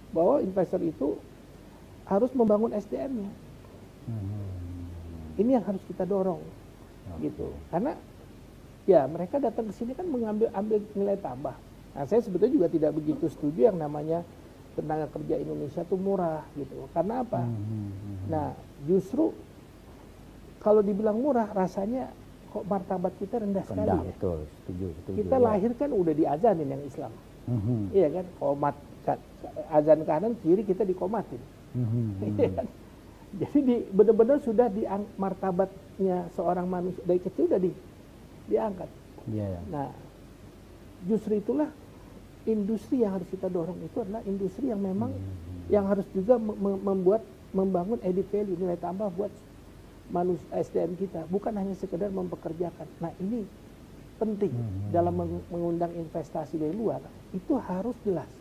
bahwa investor itu harus membangun SDM-nya. Ini yang harus kita dorong, gitu. Karena ya mereka datang ke sini kan ambil nilai tambah. Nah, saya sebetulnya juga tidak begitu setuju yang namanya tenaga kerja Indonesia tuh murah, gitu. Karena apa? Nah, justru kalau dibilang murah, rasanya kok martabat kita rendah sekali. Ya? Betul, setuju. Kita lahir kan udah diazanin yang Islam, iya kan? Komat, azan kanan kiri kita dikomatin. Jadi benar-benar sudah martabatnya seorang manusia dari kecil udah diangkat. Nah, justru itulah industri yang harus kita dorong itu adalah industri yang memang yang harus juga membangun added value, nilai tambah buat manusia SDM kita, bukan hanya sekedar mempekerjakan. Nah, ini penting dalam mengundang investasi dari luar, itu harus jelas.